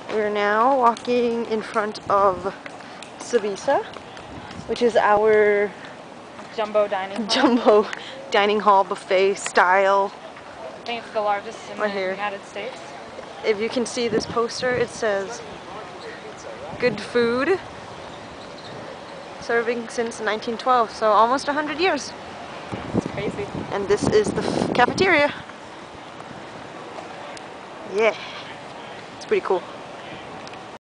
We're now walking in front of Sbisa, which is our jumbo dining hall buffet style. I think it's the largest in Right the here. United States. If you can see this poster, it says good food, serving since 1912, so almost 100 years. It's crazy. And this is the cafeteria. Yeah, it's pretty cool.